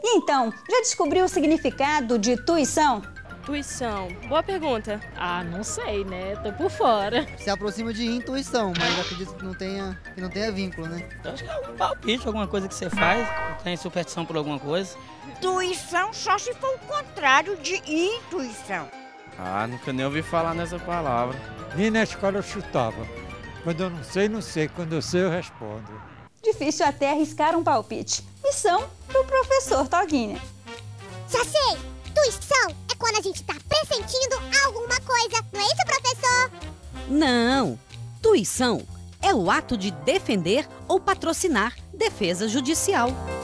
E então, já descobriu o significado de tuição? Tuição. Boa pergunta. Ah, não sei, né? Tô por fora. Se aproxima de intuição, mas acredito que não tenha vínculo, né? Eu acho que é algum palpite, alguma coisa que você faz, tem superstição por alguma coisa. Tuição só se for o contrário de intuição. Ah, nunca nem ouvi falar nessa palavra. Nem na escola eu chutava. Quando eu não sei, não sei. Quando eu sei, eu respondo. Difícil até arriscar um palpite. Missão do professor Toguinha. Já sei! Tuição é quando a gente tá pressentindo alguma coisa, não é isso, professor? Não! Tuição é o ato de defender ou patrocinar defesa judicial.